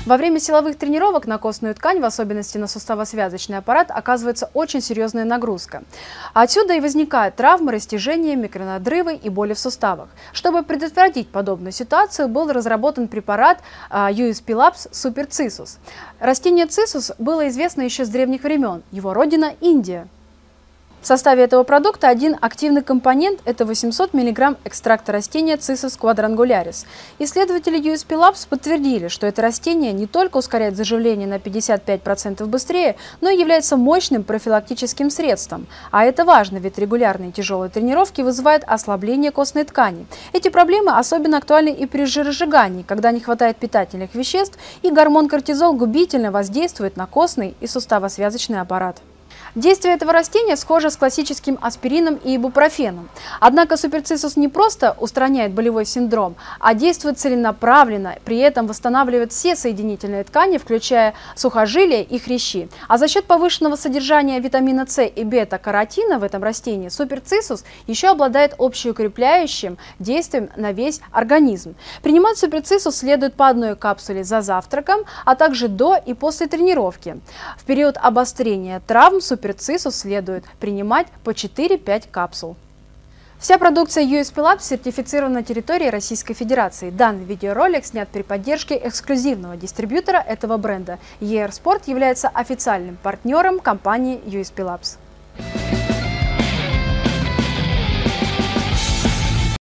Во время силовых тренировок на костную ткань, в особенности на суставосвязочный аппарат, оказывается очень серьезная нагрузка. Отсюда и возникают травмы, растяжения, микронадрывы и боли в суставах. Чтобы предотвратить подобную ситуацию, был разработан препарат USP Labs Super Cissus. Растение цисус было известно еще с древних времен. Его родина – Индия. В составе этого продукта один активный компонент – это 800 мг экстракта растения Cissus quadrangularis. Исследователи USP Labs подтвердили, что это растение не только ускоряет заживление на 55% быстрее, но и является мощным профилактическим средством. А это важно, ведь регулярные тяжелые тренировки вызывают ослабление костной ткани. Эти проблемы особенно актуальны и при жиросжигании, когда не хватает питательных веществ, и гормон кортизол губительно воздействует на костный и суставосвязочный аппарат. Действие этого растения схоже с классическим аспирином и ибупрофеном. Однако суперцисус не просто устраняет болевой синдром, а действует целенаправленно, при этом восстанавливает все соединительные ткани, включая сухожилия и хрящи. А за счет повышенного содержания витамина С и бета-каротина в этом растении суперцисус еще обладает общеукрепляющим действием на весь организм. Принимать суперцисус следует по одной капсуле за завтраком, а также до и после тренировки. В период обострения травм суперцисус следует принимать по 4-5 капсул. Вся продукция USP Labs сертифицирована на территории Российской Федерации. Данный видеоролик снят при поддержке эксклюзивного дистрибьютора этого бренда. ER Sport является официальным партнером компании USP Labs.